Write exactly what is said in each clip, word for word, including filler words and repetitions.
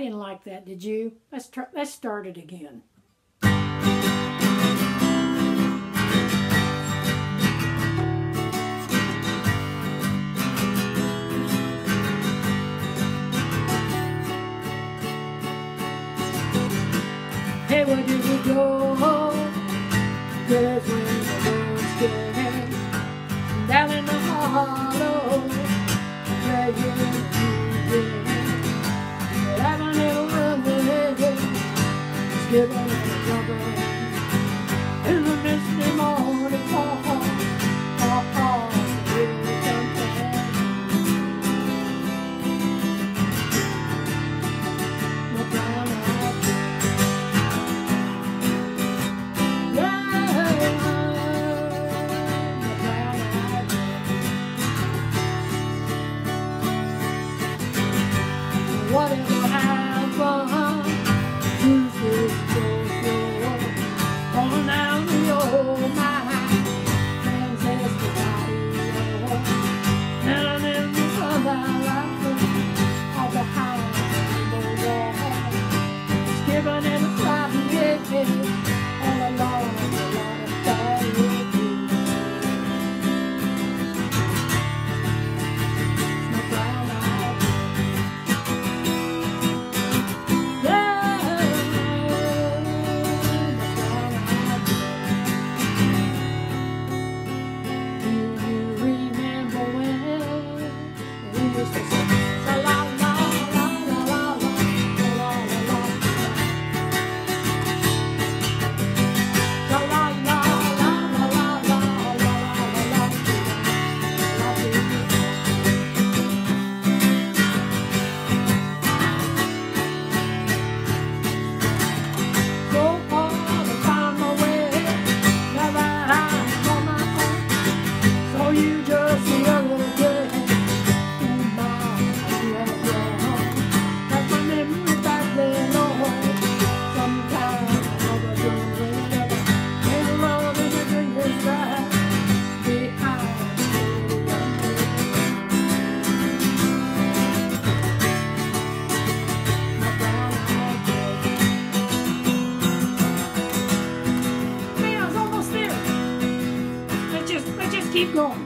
didn't like that, did you? Let's try, let's start it again. Hey, where did we go? There's in the woods game, down in the hollow, dragging the having a little run there, skipping and jumping in the misty morning fall. Oh, oh, really something. My brown eyes. Whatever happened, who's this so on down to your mind, ancestral body, and then the sunlight all behind the wall, skipping and sliding, yeah, all along the line of fire. My brown eyes. Keep going.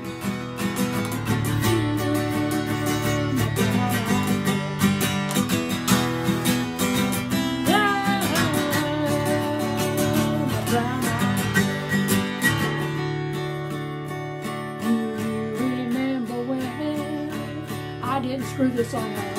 You remember when I didn't screw this on.